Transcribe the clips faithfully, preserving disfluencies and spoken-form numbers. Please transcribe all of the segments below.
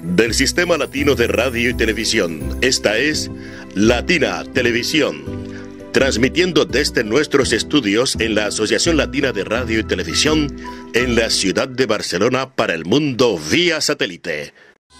Del Sistema Latino de Radio y Televisión, esta es Latina Televisión, transmitiendo desde nuestros estudios en la Asociación Latina de Radio y Televisión en la ciudad de Barcelona para el mundo vía satélite.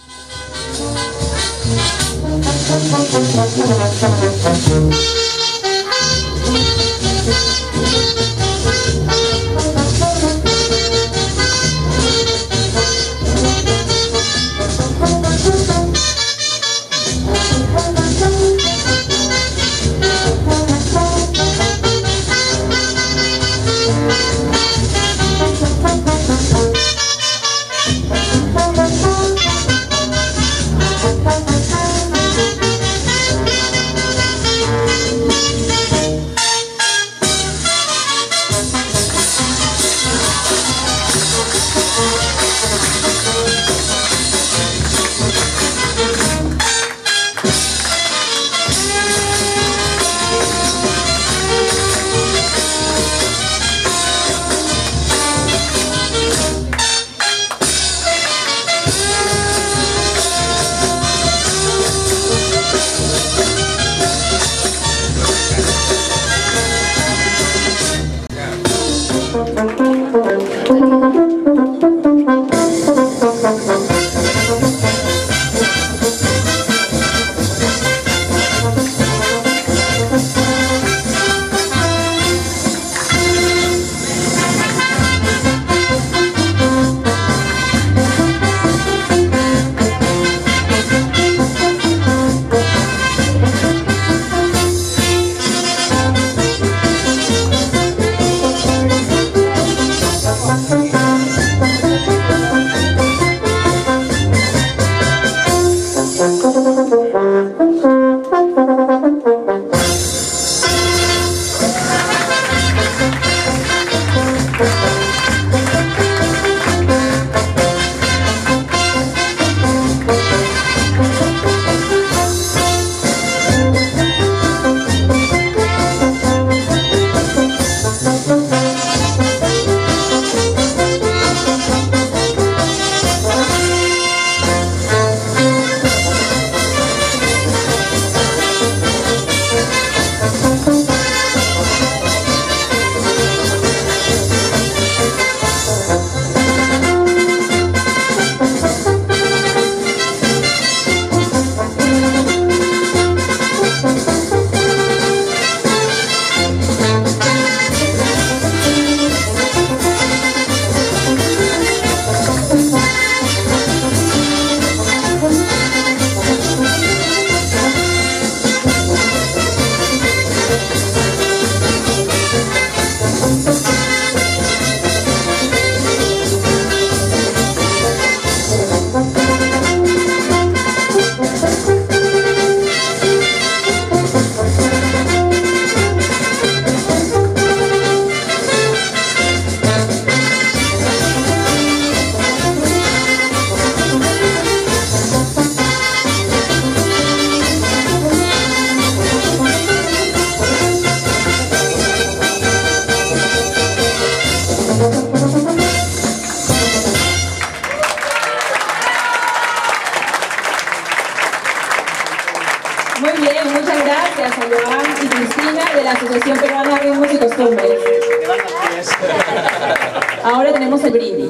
Asociación Peruana de Ritmos y Costumbres. Ahora tenemos el brindis.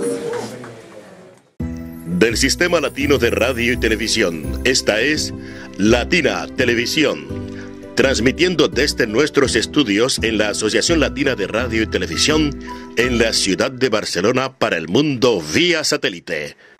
Del Sistema Latino de Radio y Televisión, esta es Latina Televisión, transmitiendo desde nuestros estudios en la Asociación Latina de Radio y Televisión en la ciudad de Barcelona para el mundo vía satélite.